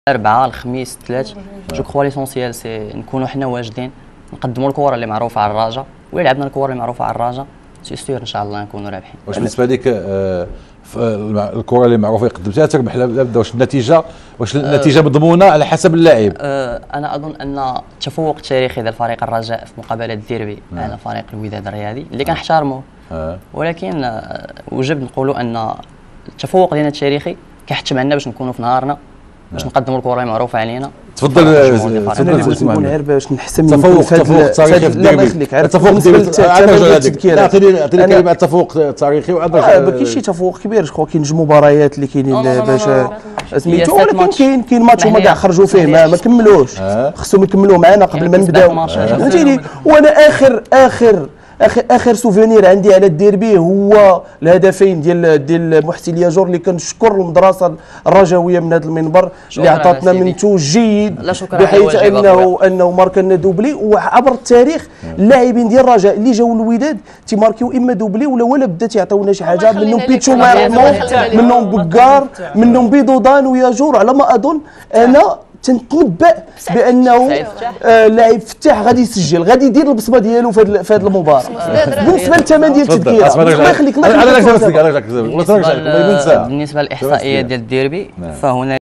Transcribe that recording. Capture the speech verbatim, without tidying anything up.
الاربعاء الخميس الثلاث جو كخوا ليسونسيال سي نكونوا حنا واجدين نقدموا الكره اللي معروفه على الرجاء، وإلا لعبنا الكره اللي معروفه على الرجاء سي سيور ان شاء الله نكونوا رابحين. واش بالنسبه لك آه الكره اللي معروفه قدمتها تربح لابد واش النتيجه واش النتيجه مضمونه على حسب اللاعب؟ أه انا اظن ان التفوق التاريخي ديال فريق الرجاء في مقابله الديربي على فريق الوداد الرياضي اللي كنحترموه، ولكن أه وجب نقولوا ان التفوق ديالنا التاريخي كيحتم عنا باش نكونوا في نهارنا باش نقدموا الكره اللي معروفه علينا. تفضل تفضل سي محمد. غير باش نحسن تفوق تفوق تاريخي في الديربي، التفوق ديال عطيني عطيني كلمه التفوق التاريخي وعندك ما كاينش شي تفوق كبير. جو كاين جوج مباريات اللي كاينين باش سميتو، ولكن كاين كاين ماتش هما كاع خرجوا فيه ما, ما كملوش، خصهم يكملوا معنا قبل ما نبداو فهمتيني. وانا اخر اخر اخر اخر سوفونير عندي على الديربي هو الهدفين ديال ديال محسن ياجور اللي كنشكر المدرسه الرجاويه من هذا المنبر اللي عطاتنا منتوج جيد بحيث انه انه مارك لنا دوبلي. وعبر التاريخ اللاعبين ديال الرجاء اللي جاوا الوداد تيماركيو اما دوبلي ولا ولا بدا تيعطيونا شي حاجه، منهم بيتشو مارمون، منهم بكار، منهم بيدودان وياجور. على ما اظن انا تنتنبأ بانه آه لاعب فتاح غادي يسجل، غادي يدير البصمه ديالو في هذه المباراه. بالنسبه للثمن ديال التذكيره الله يخليك الله يخليك بالنسبه للاحصائيه ديال الديربي فهنا